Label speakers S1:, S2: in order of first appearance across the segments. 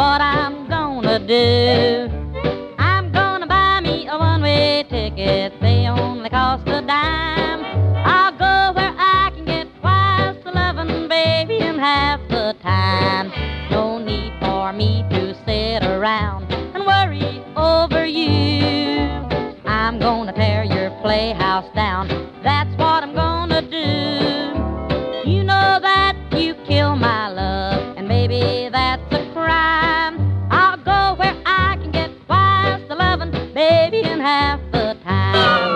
S1: what I'm gonna do. I'm gonna buy me a one-way ticket, they only cost a dime. I'll go where I can get twice the lovin', baby, in half the time. No need for me to sit around and worry over you. I'm gonna tear your playhouse down, that's what I'm gonna do. You know that you kill my love, and maybe that's a crime. I'll go where I can get twice the lovin', baby, in half the time.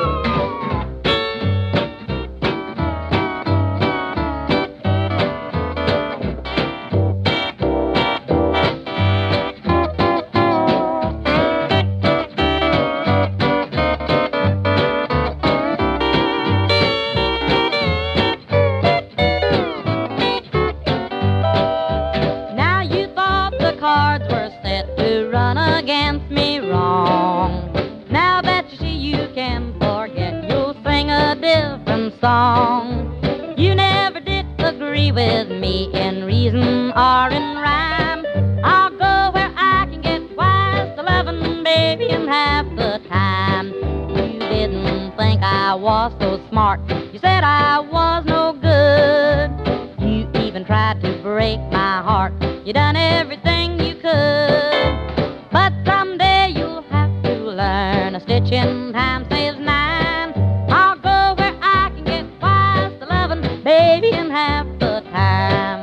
S1: Cards were set to run against me wrong. Now that you see you can forget, you'll sing a different song. You never did agree with me in reason or in rhyme. I'll go where I can get twice the lovin', baby, in half the time. You didn't think I was so smart, you said I was no good. You even tried to break my heart, you done everything you could. But someday you'll have to learn a stitch in time saves nine. I'll go where I can get twice the lovin', baby, in half the time.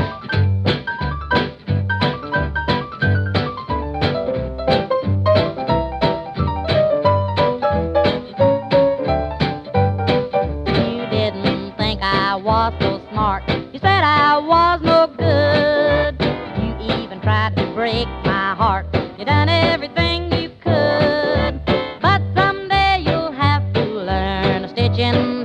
S1: You didn't think I was so smart, you said I was no good. You even tried to break my heart, you done everything you could. But someday you'll have to learn a stitch in